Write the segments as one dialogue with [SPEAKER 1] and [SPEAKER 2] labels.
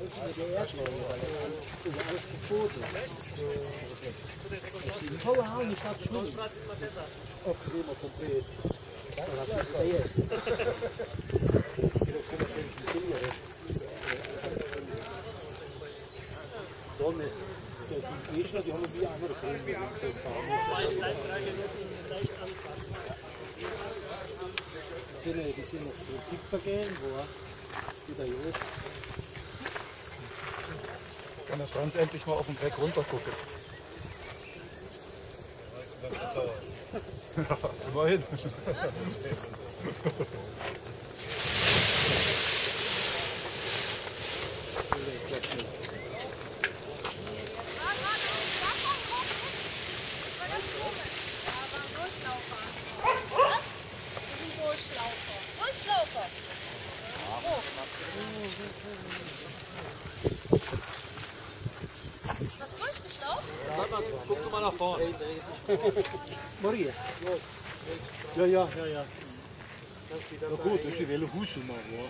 [SPEAKER 1] der Erdschläge, weil das ist alles gefoten. Die volle Haare nicht abschwimmen. Okay, mal komplett. Das ist der jetzt. Sonne. Die Fischler, die haben wie andere Filme. Die sind noch zu Zipfergehen, wo wieder Jod.
[SPEAKER 2] Kann der Franz endlich mal auf den Berg runter gucken. Ja, immerhin.
[SPEAKER 3] Was durchgeschlaucht?
[SPEAKER 1] Guck mal nach vorne. Maria. Ja. Ja gut, das ist wel een hoesje man hoor.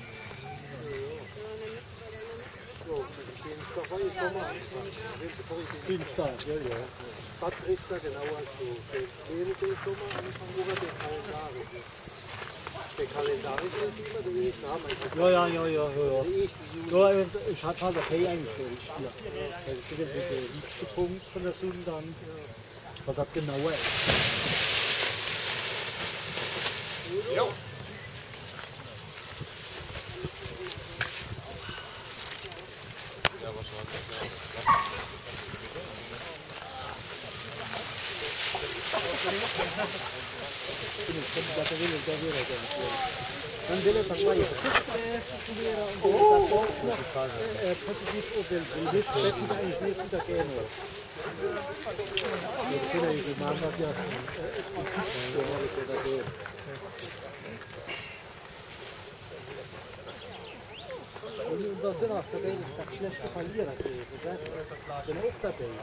[SPEAKER 1] Dienstag, ja.
[SPEAKER 4] Was ist da genau als so? Den Sommer anfangen oder den kalendarischen? Der kalendarische ist immer der erste Name.
[SPEAKER 1] Ja. Ja, ich hatte halt okay eingestellt. Ja. Das ist der liebste Punkt von der Sonne dann, was das genauer ist.
[SPEAKER 2] Ja.
[SPEAKER 1] Dan willen we maar je studeren en dan ook nog positief op de dus dat je eigenlijk niet goed herkennen. Je kunt even maar dat ja. Und das sind auch tatsächlich ganz schlechte Verlierer gewesen. Das sind auch dabei.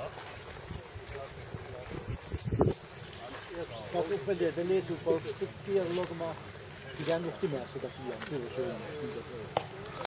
[SPEAKER 1] Kijk ook bij de leertoeval, 4 loggen maar, die zijn nog te merken dat die aan